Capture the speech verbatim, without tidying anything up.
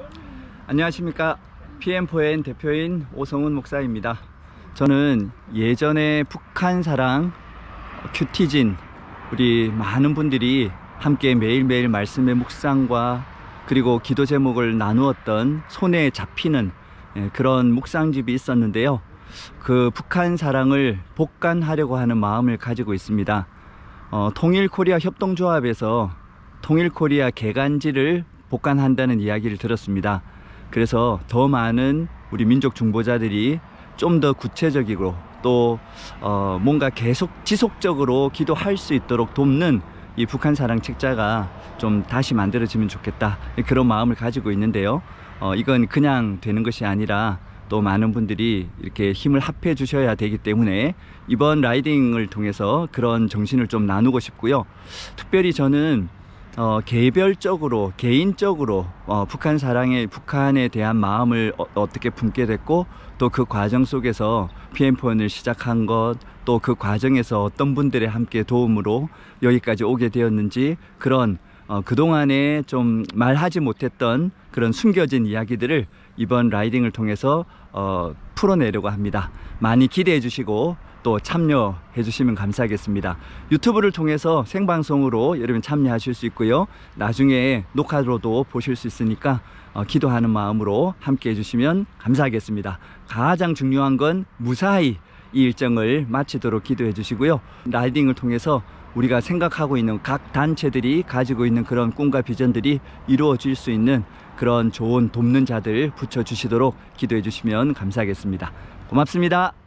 안녕하십니까. 피엠포엔 대표인 오성훈 목사입니다. 저는 예전에 북한사랑, 큐티진, 우리 많은 분들이 함께 매일매일 말씀의 묵상과 그리고 기도 제목을 나누었던 손에 잡히는 그런 묵상집이 있었는데요. 그 북한사랑을 복간하려고 하는 마음을 가지고 있습니다. 어, 통일코리아 협동조합에서 통일코리아 개간지를 복간한다는 이야기를 들었습니다. 그래서 더 많은 우리 민족 중보자들이 좀 더 구체적이고 또 어, 뭔가 계속 지속적으로 기도할 수 있도록 돕는 이 북한사랑 책자가 좀 다시 만들어지면 좋겠다, 그런 마음을 가지고 있는데요. 어, 이건 그냥 되는 것이 아니라 또 많은 분들이 이렇게 힘을 합해 주셔야 되기 때문에 이번 라이딩을 통해서 그런 정신을 좀 나누고 싶고요. 특별히 저는 어, 개별적으로 개인적으로 어, 북한 사랑에 북한에 대한 마음을 어, 어떻게 품게 됐고, 또 그 과정 속에서 피엠포엔을 시작한 것, 또 그 과정에서 어떤 분들의 함께 도움으로 여기까지 오게 되었는지, 그런 어, 그동안에 좀 말하지 못했던 그런 숨겨진 이야기들을 이번 라이딩을 통해서 어, 풀어내려고 합니다. 많이 기대해 주시고 또 참여해 주시면 감사하겠습니다. 유튜브를 통해서 생방송으로 여러분 참여하실 수 있고요. 나중에 녹화로도 보실 수 있으니까 어, 기도하는 마음으로 함께 해주시면 감사하겠습니다. 가장 중요한 건 무사히 이 일정을 마치도록 기도해 주시고요. 라이딩을 통해서 우리가 생각하고 있는 각 단체들이 가지고 있는 그런 꿈과 비전들이 이루어질 수 있는 그런 좋은 돕는 자들 붙여주시도록 기도해 주시면 감사하겠습니다. 고맙습니다.